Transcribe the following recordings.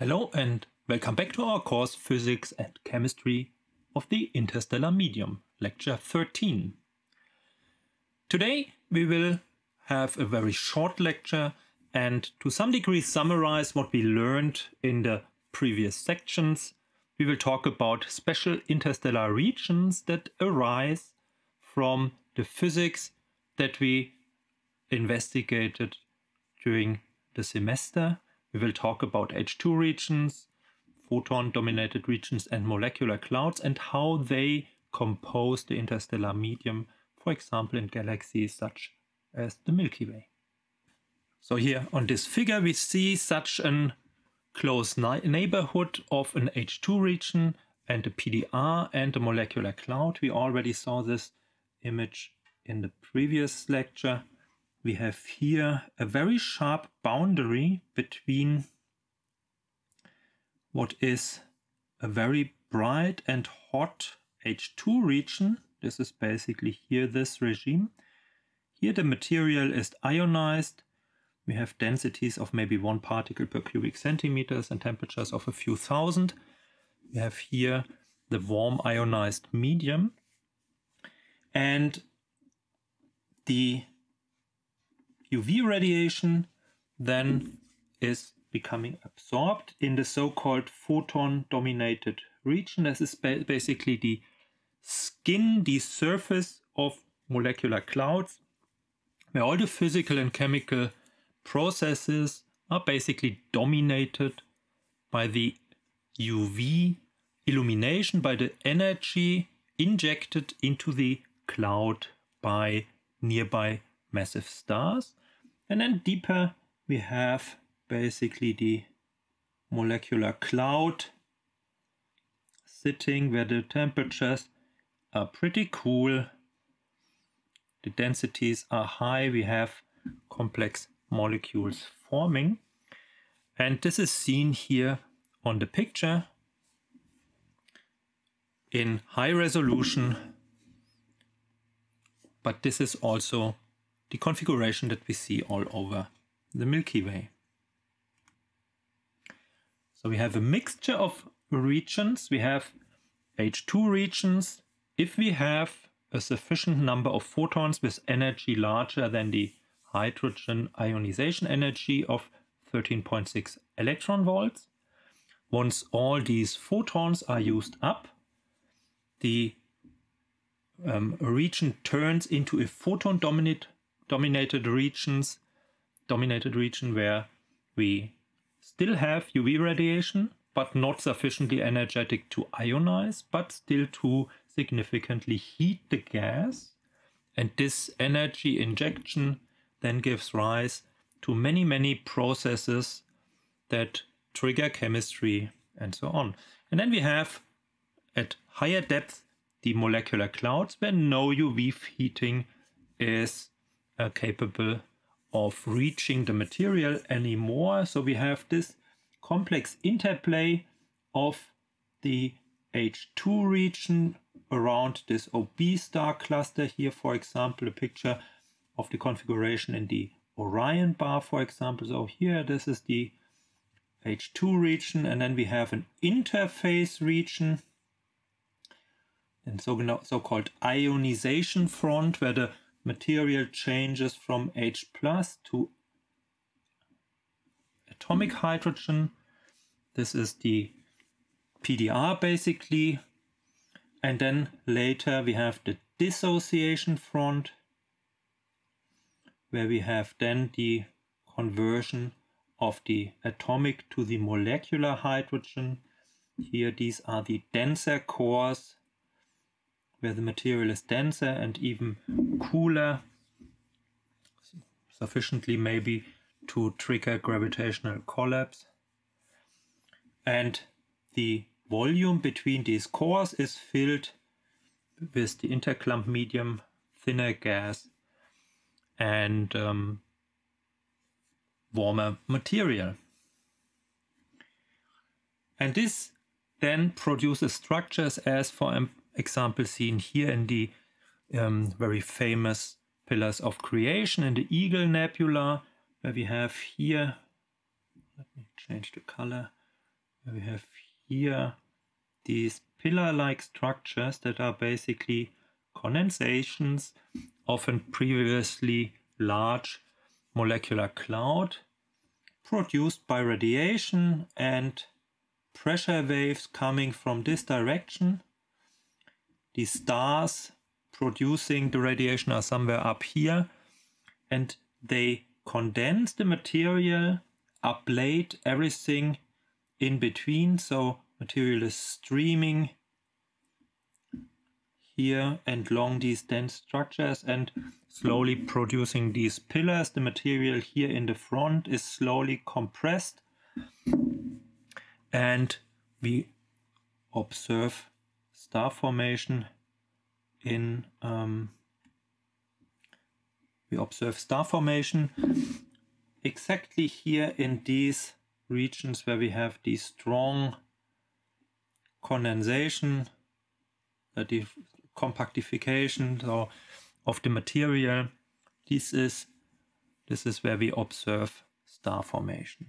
Hello and welcome back to our course Physics and Chemistry of the Interstellar Medium, lecture 13. Today we will have a very short lecture and to some degree summarize what we learned in the previous sections. We will talk about special interstellar regions that arise from the physics that we investigated during the semester. We will talk about H2 regions, photon-dominated regions and molecular clouds and how they compose the interstellar medium, for example in galaxies such as the Milky Way. So here on this figure we see such a close neighborhood of an H2 region and a PDR and a molecular cloud. We already saw this image in the previous lecture. We have here a very sharp boundary between what is a very bright and hot H2 region. This is basically here this regime. Here the material is ionized. We have densities of maybe 1 particle per cubic centimeters and temperatures of a few thousand. We have here the warm ionized medium. And the UV radiation then is becoming absorbed in the so-called photon-dominated region. This is basically the skin, the surface of molecular clouds, where all the physical and chemical processes are basically dominated by the UV illumination, by the energy injected into the cloud by nearby massive stars. And then deeper we have basically the molecular cloud sitting where the temperatures are pretty cool, the densities are high, we have complex molecules forming. And this is seen here on the picture in high resolution, but this is also the configuration that we see all over the Milky Way. So we have a mixture of regions. We have H2 regions. If we have a sufficient number of photons with energy larger than the hydrogen ionization energy of 13.6 electron volts, once all these photons are used up, the region turns into a photon-dominated region where we still have UV radiation, but not sufficiently energetic to ionize, but still to significantly heat the gas. And this energy injection then gives rise to many processes that trigger chemistry and so on. And then we have at higher depth the molecular clouds where no UV heating is capable of reaching the material anymore. So we have this complex interplay of the H2 region around this OB star cluster. Here, for example, a picture of the configuration in the Orion bar, for example. So here, this is the H2 region, and then we have an interface region and so-called ionization front, where the material changes from H+ to atomic hydrogen. This is the PDR basically. And then later we have the dissociation front, where we have then the conversion of the atomic to the molecular hydrogen. Here these are the denser cores, where the material is denser and even cooler, sufficiently maybe to trigger gravitational collapse. And the volume between these cores is filled with the interclump medium, thinner gas and warmer material. And this then produces structures as, for example, seen here in the very famous pillars of creation in the Eagle Nebula, where we have here, let me change the color, We have here these pillar-like structures that are basically condensations of a previously large molecular cloud produced by radiation and pressure waves coming from this direction. The stars producing the radiation are somewhere up here, and they condense the material, ablate everything in between, so material is streaming here and along these dense structures and slowly producing these pillars. The material here in the front is slowly compressed, and we observe star formation in exactly here in these regions where we have the strong condensation, the compactification of the material. This is where we observe star formation.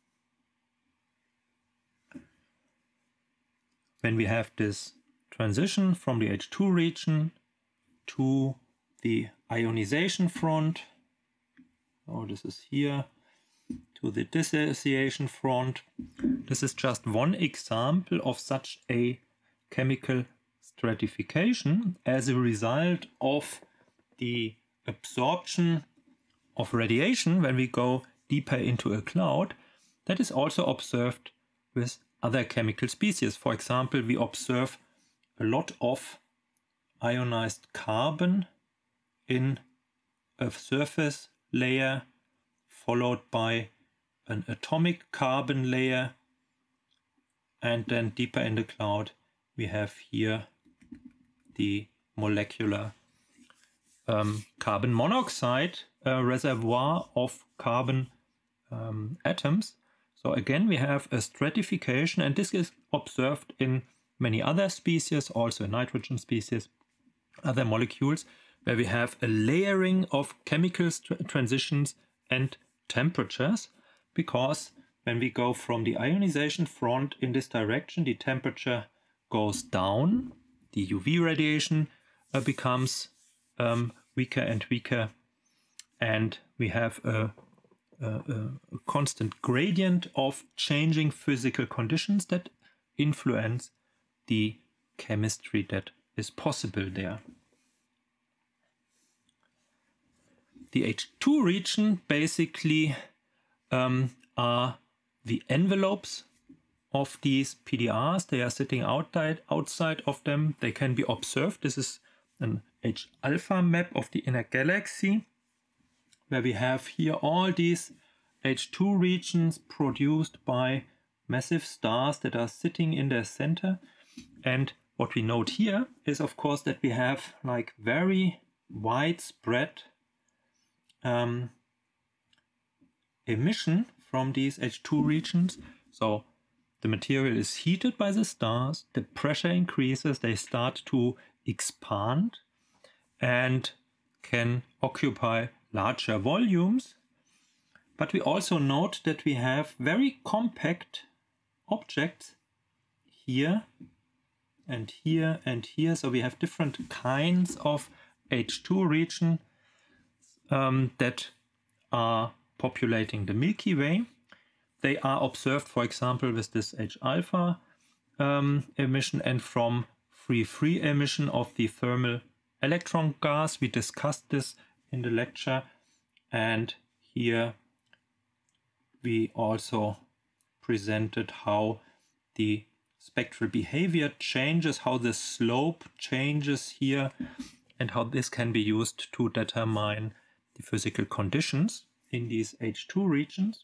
When we have this transition from the H2 region to the ionization front, so this is here, to the dissociation front. This is just one example of such a chemical stratification as a result of the absorption of radiation when we go deeper into a cloud. That is also observed with other chemical species. For example, we observe a lot of ionized carbon in a surface layer, followed by an atomic carbon layer, and then deeper in the cloud we have here the molecular carbon monoxide reservoir of carbon atoms. So again we have a stratification, and this is observed in many other species, also nitrogen species, other molecules, where we have a layering of chemical transitions and temperatures, because when we go from the ionization front in this direction, the temperature goes down, the UV radiation becomes weaker and weaker, and we have a constant gradient of changing physical conditions that influence the chemistry that is possible there. The H2 region basically are the envelopes of these PDRs. They are sitting outside of them. They can be observed. This is an H-alpha map of the inner galaxy, where we have here all these H2 regions produced by massive stars that are sitting in their center. And what we note here is, of course, that we have like very widespread emission from these H2 regions. So the material is heated by the stars, the pressure increases, they start to expand and can occupy larger volumes. But we also note that we have very compact objects here and here and here. So we have different kinds of H2 region that are populating the Milky Way. They are observed, for example, with this H-alpha emission and from free emission of the thermal electron gas. We discussed this in the lecture, and here we also presented how the spectral behavior changes, how the slope changes here, and how this can be used to determine the physical conditions in these H2 regions.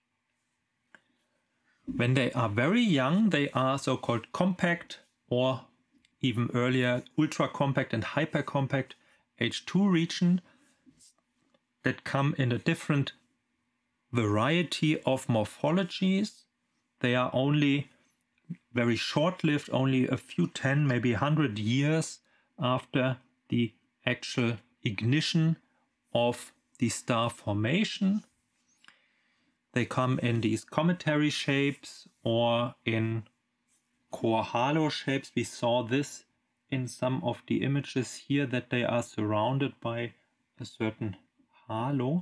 When they are very young, they are so-called compact, or even earlier ultra compact and hyper compact H2 region that come in a different variety of morphologies. They are only very short-lived, only a few 10, maybe 100 years after the actual ignition of the star formation. They come in these cometary shapes or in core halo shapes. We saw this in some of the images here, that they are surrounded by a certain halo,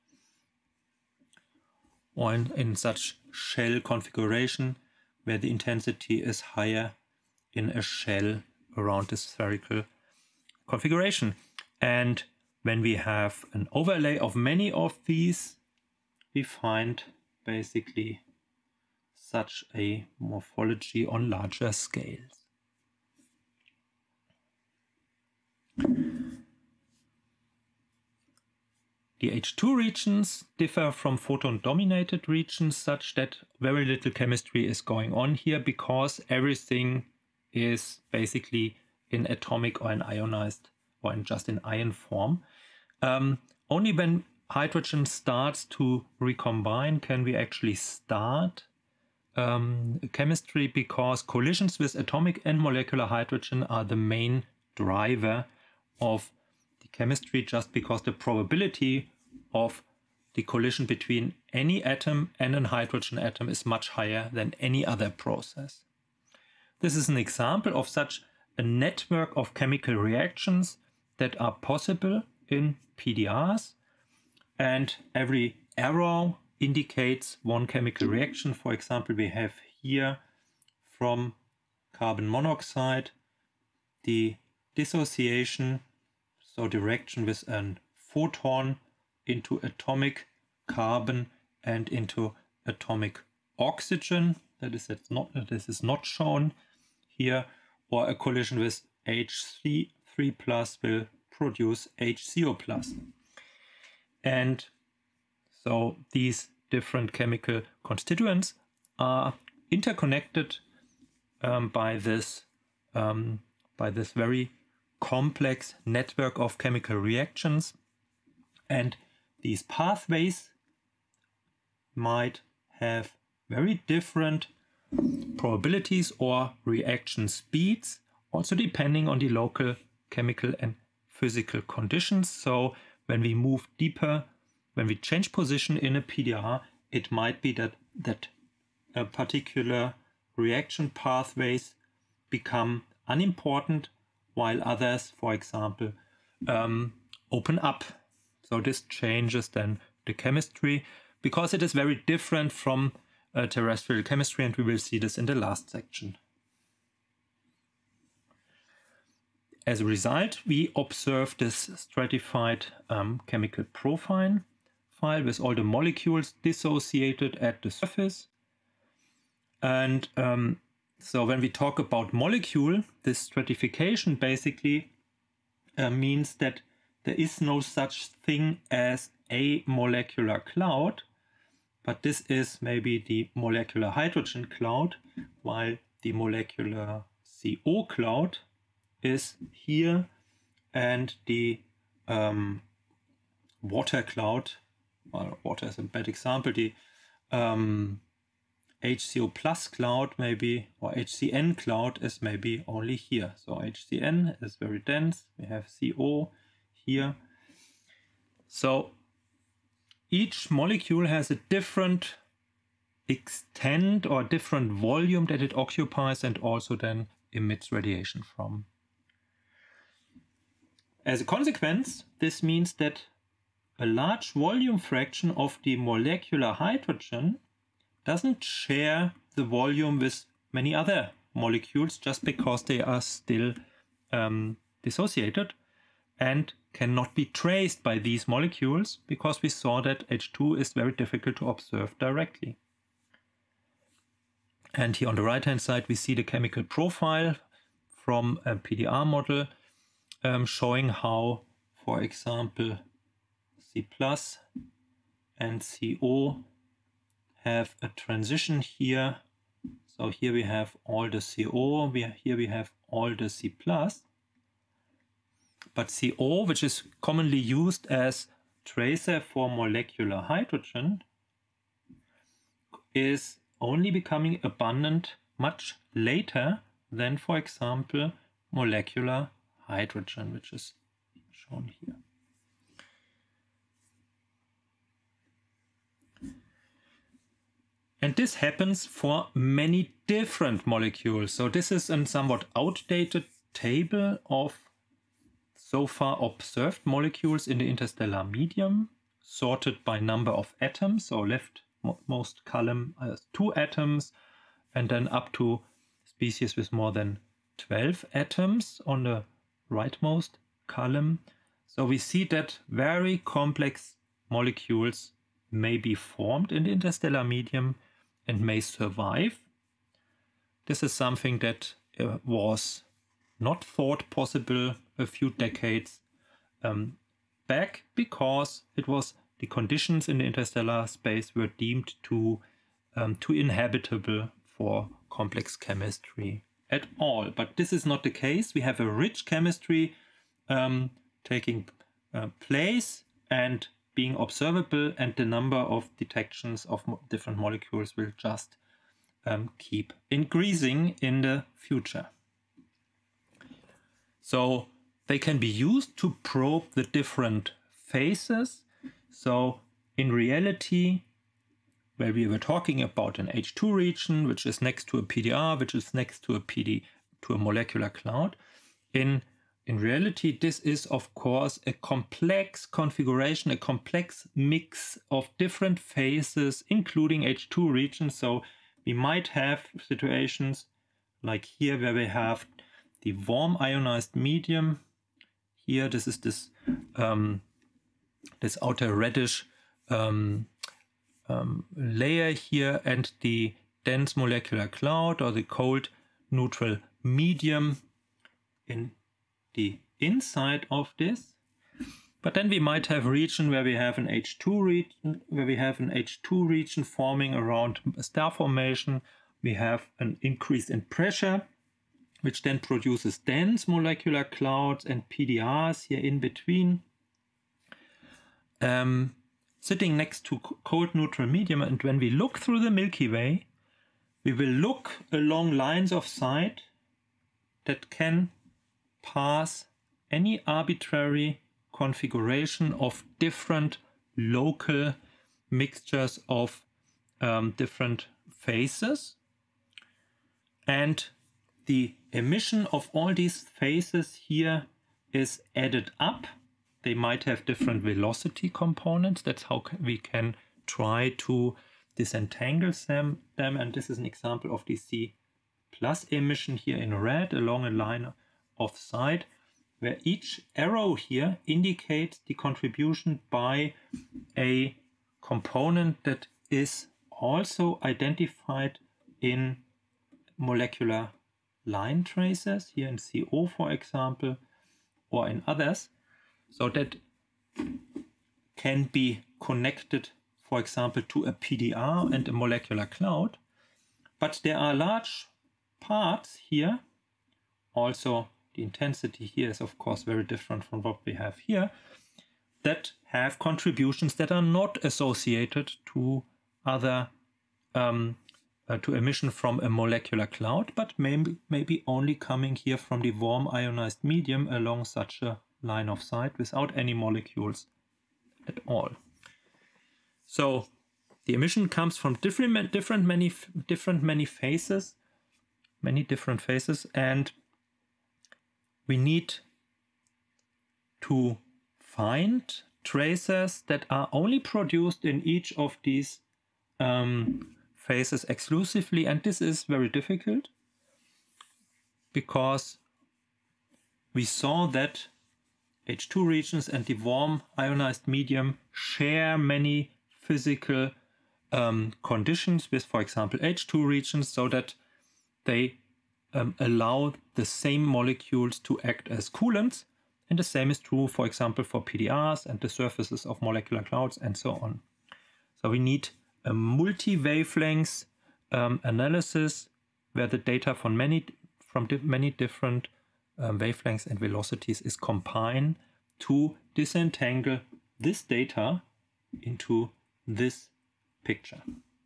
or in such shell configuration where the intensity is higher in a shell around the spherical configuration. And when we have an overlay of many of these, we find basically such a morphology on larger scales. The H2 regions differ from photon-dominated regions such that very little chemistry is going on here, because everything is basically in atomic or in ionized or in just in ion form. Only when hydrogen starts to recombine can we actually start chemistry, because collisions with atomic and molecular hydrogen are the main driver of the chemistry, just because the probability of the collision between any atom and an hydrogen atom is much higher than any other process. This is an example of such a network of chemical reactions that are possible in PDRs, and every arrow indicates one chemical reaction. For example, we have here from carbon monoxide the dissociation, so the reaction with a photon into atomic carbon and into atomic oxygen. This is not shown here, or a collision with H3 plus will produce HCO plus. And so these different chemical constituents are interconnected by this very complex network of chemical reactions, and these pathways might have very different probabilities or reaction speeds, also depending on the local chemical and physical conditions. So when we move deeper, when we change position in a PDR, it might be that a particular reaction pathways become unimportant, while others, for example, open up. So this changes then the chemistry, because it is very different from terrestrial chemistry, and we will see this in the last section. As a result, we observe this stratified chemical profile with all the molecules dissociated at the surface. And so when we talk about molecule, this stratification basically means that there is no such thing as a molecular cloud, but this is maybe the molecular hydrogen cloud, while the molecular CO cloud is here, and the water cloud, well, water is a bad example, the HCO plus cloud maybe, or HCN cloud is maybe only here. So HCN is very dense, we have CO here. So each molecule has a different extent or different volume that it occupies, and also then emits radiation from. As a consequence, this means that a large volume fraction of the molecular hydrogen doesn't share the volume with many other molecules, just because they are still dissociated and cannot be traced by these molecules, because we saw that H2 is very difficult to observe directly. And here on the right hand side we see the chemical profile from a PDR model, showing how, for example, C+ and CO have a transition here. So here we have all the CO, here we have all the C+, but CO, which is commonly used as tracer for molecular hydrogen, is only becoming abundant much later than, for example, molecular hydrogen, which is shown here. And this happens for many different molecules. So this is a somewhat outdated table of so far observed molecules in the interstellar medium, sorted by number of atoms. So leftmost column has 2 atoms, and then up to species with more than 12 atoms on the rightmost column. So we see that very complex molecules may be formed in the interstellar medium and may survive. This is something that was not thought possible a few decades back, because it was the conditions in the interstellar space were deemed too inhabitable for complex chemistry at all. But this is not the case. We have a rich chemistry taking place and being observable, and the number of detections of different molecules will just keep increasing in the future. So they can be used to probe the different phases. So in reality, where we were talking about an H2 region, which is next to a PDR, which is next to a molecular cloud, in reality, this is of course a complex configuration, a complex mix of different phases, including H2 regions. So we might have situations like here where we have the warm ionized medium. Here, this is this outer reddish layer here, and the dense molecular cloud or the cold neutral medium in the inside of this. But then we might have a region where we have an H2 region, forming around a star formation. We have an increase in pressure, which then produces dense molecular clouds and PDRs here in between, sitting next to cold neutral medium. And when we look through the Milky Way, we will look along lines of sight that can pass any arbitrary configuration of different local mixtures of different phases. And the emission of all these phases here is added up. They might have different velocity components. That's how we can try to disentangle them. And this is an example of the C+ emission here in red along a line of sight, where each arrow here indicates the contribution by a component that is also identified in molecular line traces, here in CO, for example, or in others, so that can be connected, for example, to a PDR and a molecular cloud. But there are large parts here. Also, the intensity here is, of course, very different from what we have here, that have contributions that are not associated to other to emission from a molecular cloud, but maybe only coming here from the warm ionized medium along such a line of sight without any molecules at all. So the emission comes from different phases, and we need to find traces that are only produced in each of these phases exclusively, and this is very difficult because we saw that H2 regions and the warm ionized medium share many physical conditions with, for example, H2 regions, so that they allow the same molecules to act as coolants, and the same is true, for example, for PDRs and the surfaces of molecular clouds and so on. So we need a multi-wavelengths analysis where the data from many different wavelengths and velocities is combined to disentangle this data into this picture.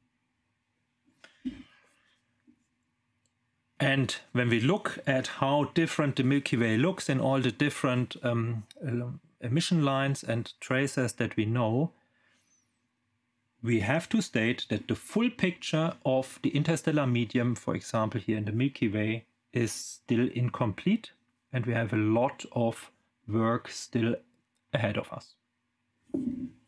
And when we look at how different the Milky Way looks in all the different emission lines and traces that we know, we have to state that the full picture of the interstellar medium, for example, here in the Milky Way, is still incomplete, and we have a lot of work still ahead of us.